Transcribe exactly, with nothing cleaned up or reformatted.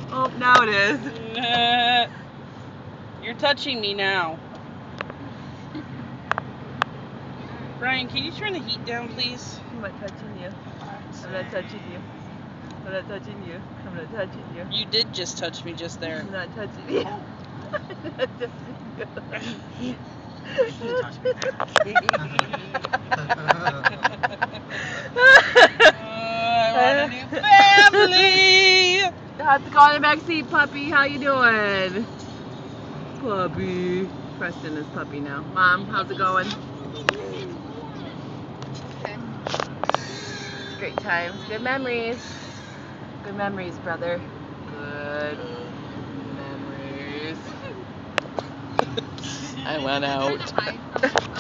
Oh, now it is. You're touching me now. Brian, can you turn the heat down, please? I'm not touching you. I'm not touching you. I'm not touching you. I'm not touching you. You did just touch me just there. I'm not touching you. I'm not touching you. You should touch me there. I want a new family. How's it going in the back seat, puppy? How you doing? Puppy. Preston is puppy now. Mom, how's it going? It's great times. Good memories. Good memories, brother. Good memories. I went out.